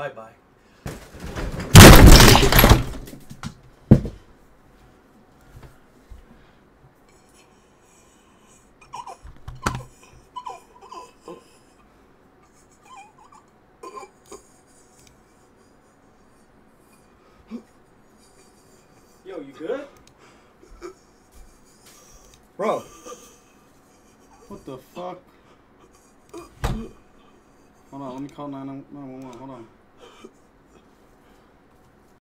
Bye-bye. Yo, you good? Bro. What the fuck? Hold on, let me call 911. Hold on.